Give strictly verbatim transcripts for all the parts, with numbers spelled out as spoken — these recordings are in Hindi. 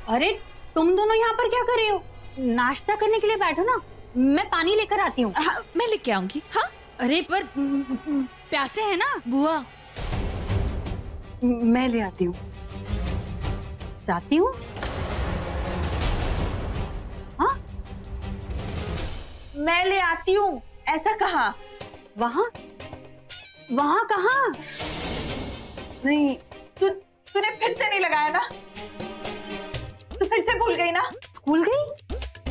अरे तुम दोनों यहाँ पर क्या कर रहे हो? नाश्ता करने के लिए बैठो ना, मैं पानी लेकर आती हूँ। हाँ, मैं लेके आऊंगी। हाँ अरे पर प्यासे है ना बुआ। मैं ले आती हूँ। जाती हूँ। हाँ मैं ले आती हूँ ऐसा कहा। वहाँ वहाँ कहाँ? नहीं तू तूने फिर से नहीं लगाया ना? तू फिर से भूल गई ना? स्कूल गई?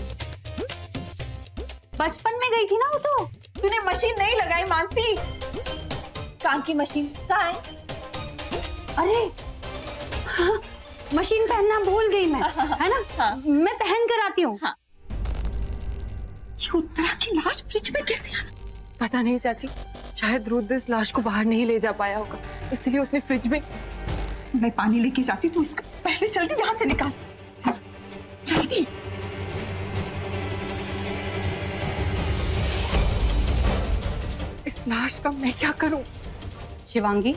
बचपन में गई थी ना वो तो। तूने मशीन नहीं लगाई मानसी। काम की मशीन कहाँ है? अरे हाँ, मशीन पहनना भूल गई मैं। हाँ, है ना? हाँ, मैं पहन कर आती हूँ। हाँ। ये उत्तरा की लाश फ्रिज में कैसे आना? पता नहीं चाची, शायद रुद्र इस लाश को बाहर नहीं ले जा पाया होगा, इसलिए उसने फ्रिज में। मैं पानी लेके जाती, तू इसको पहले जल्दी यहाँ से निकाल, जल्दी। इस लाश का मैं क्या करूं? शिवांगी,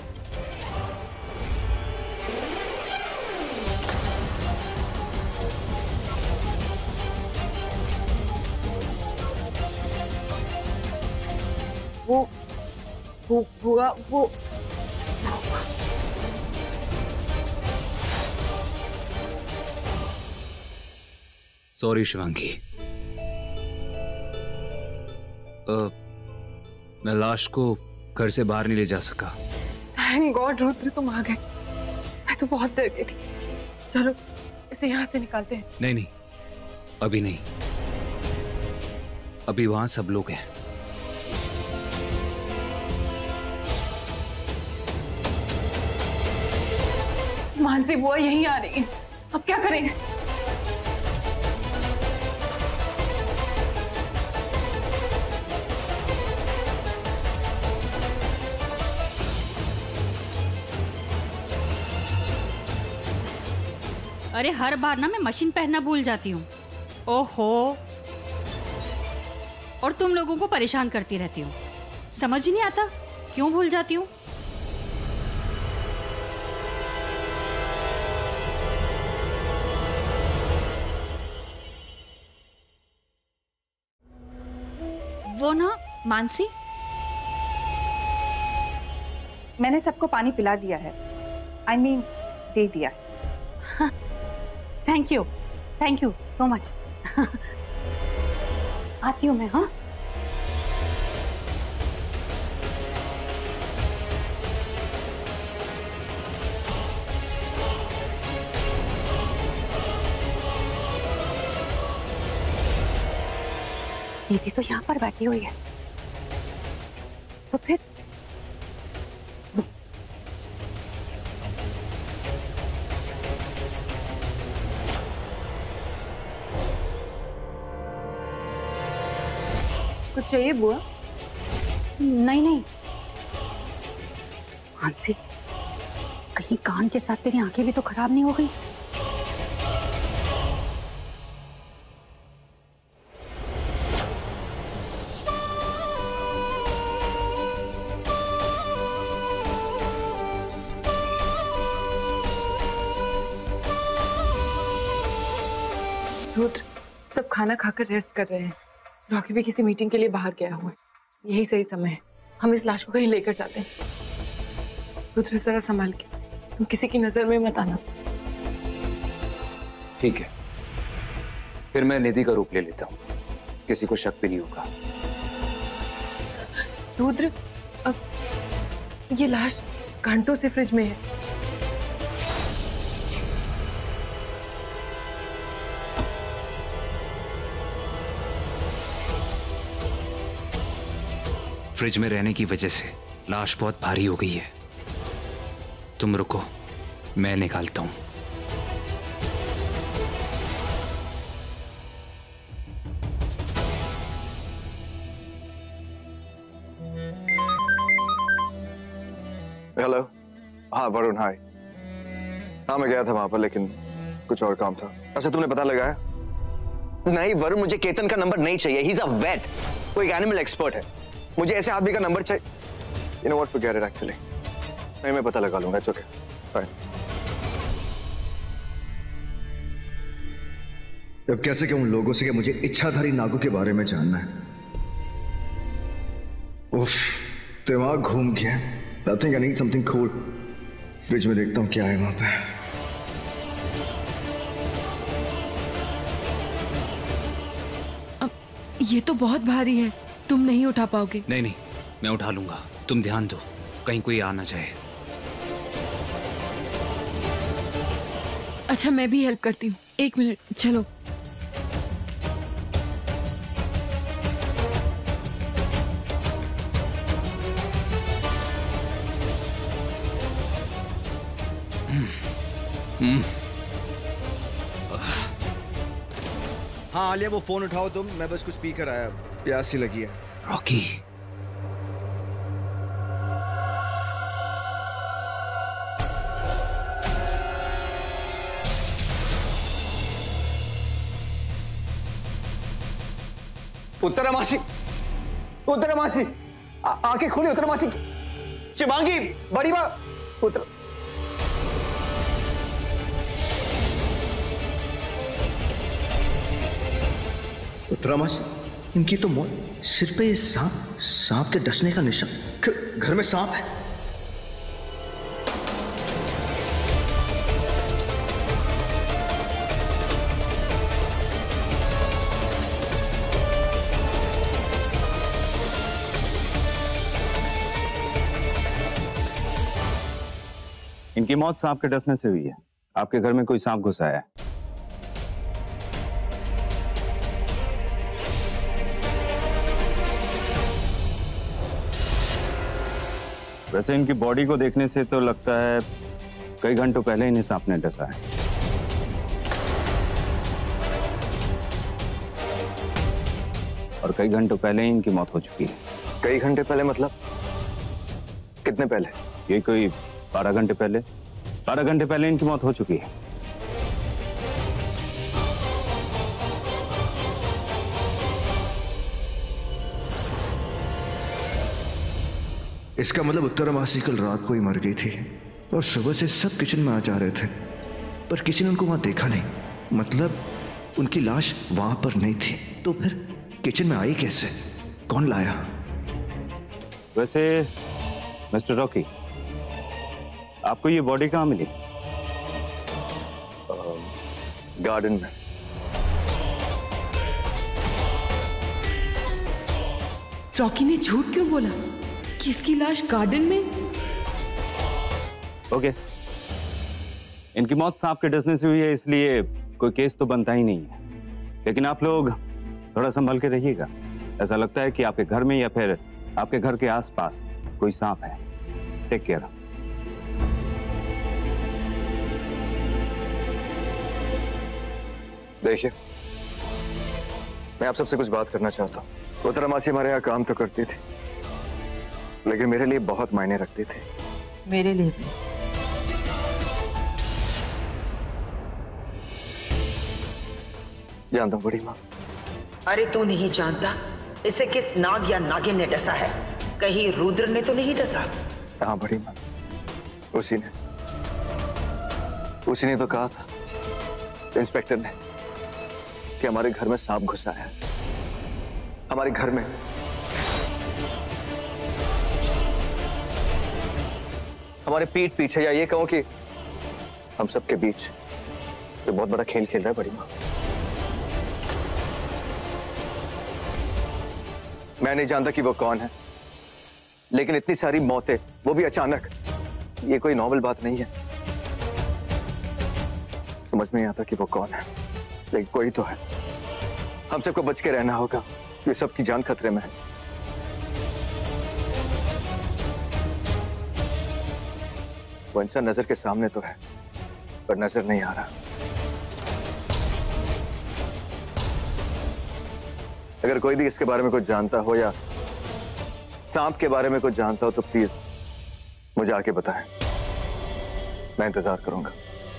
वो वो बुआ वो सॉरी शिवांगी, uh, मैं लाश को घर से बाहर नहीं ले जा सका। थैंक गॉड रुद्र तुम आ गए, मैं तो बहुत डर गई थी। चलो इसे यहाँ से निकालते हैं। नहीं नहीं, अभी नहीं, अभी वहां सब लोग हैं। मानसी बुआ यहीं आ रही है, अब क्या करेंगे? अरे हर बार ना मैं मशीन पहनना भूल जाती हूँ। ओहो, और तुम लोगों को परेशान करती रहती हूँ। समझ ही नहीं आता क्यों भूल जाती हूँ। वो ना मानसी, मैंने सबको पानी पिला दिया है, आई I मीन mean, दे दिया है। Thank you, thank you so much. आती हूँ मैं। हाँ दीदी तो यहाँ पर बैठी हुई है, तो फिर कुछ चाहिए बुआ? नहीं नहीं मानसी, कहीं कान के साथ तेरी आंखें भी तो खराब नहीं हो गई? रुद्र सब खाना खाकर रेस्ट कर रहे हैं। रॉकी भी किसी मीटिंग के लिए बाहर गया हुआ है, यही सही समय है, हम इस लाश को कहीं लेकर जाते हैं। रुद्र जरा संभाल के, तुम किसी की नजर में मत आना। ठीक है, फिर मैं निधि का रूप ले लेता हूँ, किसी को शक भी नहीं होगा। रुद्र अब ये लाश घंटों से फ्रिज में है। फ्रिज में रहने की वजह से लाश बहुत भारी हो गई है। तुम रुको, मैं निकालता हूं। हेलो, हाँ वरुण, हाय। हाँ मैं गया था वहां पर, लेकिन कुछ और काम था। अच्छा तुमने पता लगाया? नहीं वरुण, मुझे केतन का नंबर नहीं चाहिए, ही इज अ वेट, वो एक एनिमल एक्सपर्ट है। मुझे ऐसे आदमी का नंबर चाहिए। You know what, forget it actually. नहीं मैं पता लगा लूंगा, इट्स ओके, फाइन। अब कैसे कहूं लोगों से कि मुझे इच्छाधारी नागू के बारे में जानना है। उफ, दिमाग घूम गया। I think I need something cool. Fridge में देखता हूं क्या है वहां पे। अब ये तो बहुत भारी है, तुम नहीं उठा पाओगे। नहीं नहीं, मैं उठा लूंगा, तुम ध्यान दो कहीं कोई आ ना जाए। अच्छा मैं भी हेल्प करती हूँ, एक मिनट, चलो। हाँ आलिया, वो फोन उठाओ तुम, मैं बस कुछ पी कर आया, प्यास सी लगी है। रॉकी, उत्तरा मासी, उत्तरा मासी, आंखें खोली उत्तरा मासी। शिवांगी, बड़ी माँ, उत्तरा। उत्तरा मासी, इनकी तो मौत सिर पे सांप सांप के डसने का निशान। घर में सांप है। इनकी मौत सांप के डसने से हुई है। आपके घर में कोई सांप घुसा है? वैसे इनकी बॉडी को देखने से तो लगता है कई घंटों पहले इन्हें सांप ने डसा है। और कई घंटों पहले ही इनकी मौत हो चुकी है। कई घंटे पहले मतलब कितने पहले? ये कोई बारह घंटे पहले बारह घंटे पहले इनकी मौत हो चुकी है। इसका मतलब उत्तरा मासी कल रात को ही मर गई थी और सुबह से सब किचन में आ जा रहे थे, पर किसी ने उनको वहां देखा नहीं। मतलब उनकी लाश वहां पर नहीं थी, तो फिर किचन में आई कैसे? कौन लाया? वैसे मिस्टर रॉकी, आपको ये बॉडी कहाँ मिली? गार्डन में। रॉकी ने झूठ क्यों बोला कि इसकी लाश गार्डन में? ओके, इनकी मौत सांप के डसने से हुई है, इसलिए कोई केस तो बनता ही नहीं है। लेकिन आप लोग थोड़ा संभल के रहिएगा। ऐसा लगता है कि आपके घर में या फिर आपके घर के आसपास कोई सांप है। Take care. देखिए, मैं आप सबसे कुछ बात करना चाहता हूँ। उत्तरा मासी हमारे यहाँ काम तो करती थी, लेकिन मेरे लिए बहुत मायने रखती थी। मेरे लिए भी। जानता हूँ बड़ी माँ। अरे तू नहीं जानता इसे किस नाग या नागिन ने डसा है? कहीं रुद्र ने तो नहीं डसा? हाँ बड़ी माँ, उसी ने उसी ने तो कहा था, इंस्पेक्टर ने, कि हमारे घर में सांप घुसा है। हमारे घर में। हमारे पीठ पीछे, या ये कहूं कि हम सबके बीच ये बहुत बड़ा खेल खेल रहा है बड़ी माँ। मैं नहीं जानता कि वो कौन है, लेकिन इतनी सारी मौतें, वो भी अचानक, ये कोई नॉर्मल बात नहीं है। समझ में नहीं आता कि वो कौन है, लेकिन कोई तो है। हम सबको बच के रहना होगा, ये सबकी जान खतरे में है। वो इंसान नजर के सामने तो है, पर नजर नहीं आ रहा। अगर कोई भी इसके बारे में कुछ जानता हो या सांप के बारे में कुछ जानता हो तो प्लीज मुझे आके बताएं। मैं इंतजार करूंगा।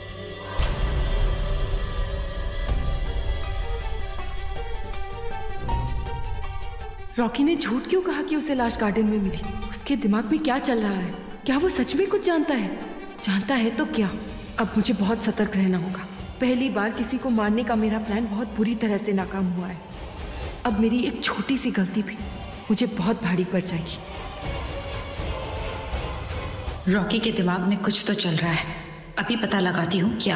रॉकी ने झूठ क्यों कहा कि उसे लाश गार्डन में मिली? उसके दिमाग में क्या चल रहा है? क्या वो सच में कुछ जानता है? जानता है तो क्या? अब मुझे बहुत सतर्क रहना होगा। पहली बार किसी को मारने का मेरा प्लान बहुत बुरी तरह से नाकाम हुआ है। अब मेरी एक छोटी सी गलती भी मुझे बहुत भारी पड़ जाएगी। रॉकी के दिमाग में कुछ तो चल रहा है, अभी पता लगाती हूँ क्या।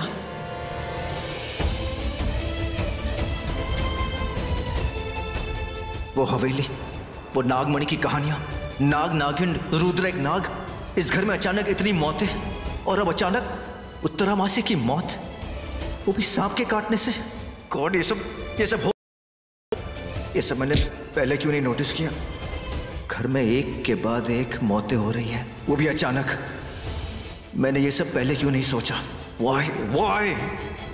वो हवेली, वो नागमणि की कहानियां, नाग, नागिन, रुद्र, एक नाग, इस घर में अचानक इतनी मौतें, और अब अचानक उत्तरामासी की मौत, वो भी सांप के काटने से। गॉड, ये सब ये सब हो ये सब मैंने पहले क्यों नहीं नोटिस किया? घर में एक के बाद एक मौतें हो रही हैं, वो भी अचानक। मैंने ये सब पहले क्यों नहीं सोचा? Why? Why?